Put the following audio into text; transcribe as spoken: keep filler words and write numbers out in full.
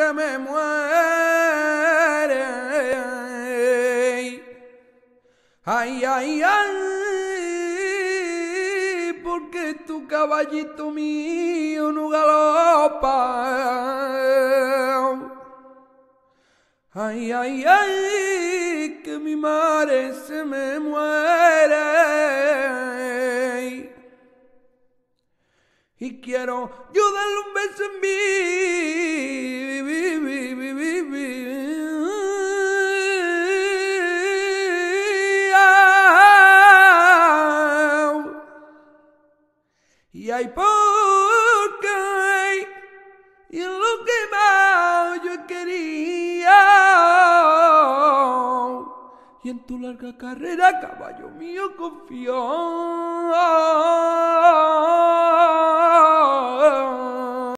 madre me muere. Ay, ay, ay, porque tu caballito mío no galopa. Ay, ay, ay, que mi madre se me muere. Y quiero yo darle un beso en vida. Y hay porque y en lo que más yo quería. Y en tu larga carrera, caballo mío, confío.